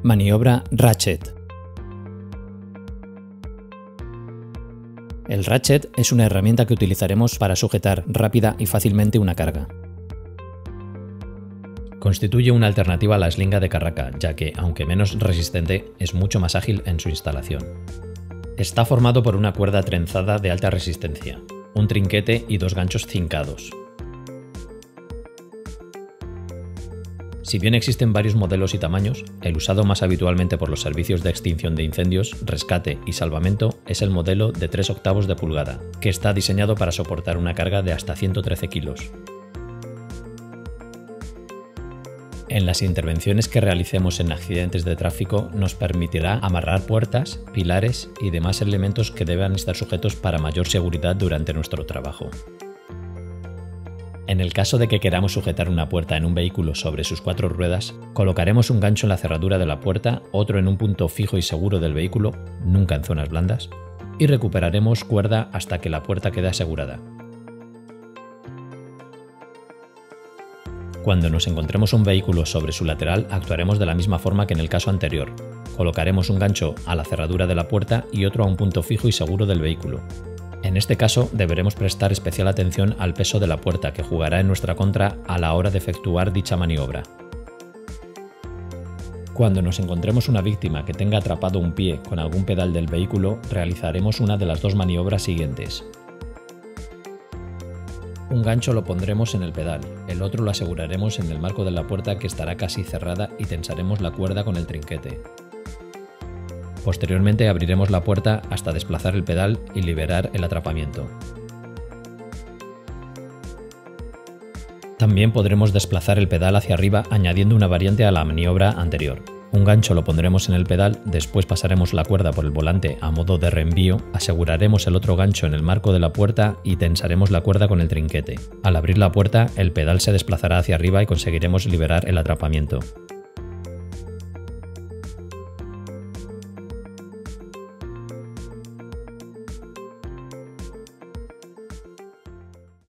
Maniobra Ratchet. El ratchet es una herramienta que utilizaremos para sujetar rápida y fácilmente una carga. Constituye una alternativa a la eslinga de carraca, ya que, aunque menos resistente, es mucho más ágil en su instalación. Está formado por una cuerda trenzada de alta resistencia, un trinquete y dos ganchos cincados. Si bien existen varios modelos y tamaños, el usado más habitualmente por los servicios de extinción de incendios, rescate y salvamento es el modelo de 3/8 de pulgada, que está diseñado para soportar una carga de hasta 113 kilos. En las intervenciones que realicemos en accidentes de tráfico nos permitirá amarrar puertas, pilares y demás elementos que deban estar sujetos para mayor seguridad durante nuestro trabajo. En el caso de que queramos sujetar una puerta en un vehículo sobre sus 4 ruedas, colocaremos un gancho en la cerradura de la puerta, otro en un punto fijo y seguro del vehículo, nunca en zonas blandas, y recuperaremos cuerda hasta que la puerta quede asegurada. Cuando nos encontremos un vehículo sobre su lateral, actuaremos de la misma forma que en el caso anterior. Colocaremos un gancho a la cerradura de la puerta y otro a un punto fijo y seguro del vehículo. En este caso, deberemos prestar especial atención al peso de la puerta, que jugará en nuestra contra a la hora de efectuar dicha maniobra. Cuando nos encontremos una víctima que tenga atrapado un pie con algún pedal del vehículo, realizaremos una de las dos maniobras siguientes. Un gancho lo pondremos en el pedal, el otro lo aseguraremos en el marco de la puerta, que estará casi cerrada, y tensaremos la cuerda con el trinquete. Posteriormente abriremos la puerta hasta desplazar el pedal y liberar el atrapamiento. También podremos desplazar el pedal hacia arriba añadiendo una variante a la maniobra anterior. Un gancho lo pondremos en el pedal, después pasaremos la cuerda por el volante a modo de reenvío, aseguraremos el otro gancho en el marco de la puerta y tensaremos la cuerda con el trinquete. Al abrir la puerta, el pedal se desplazará hacia arriba y conseguiremos liberar el atrapamiento.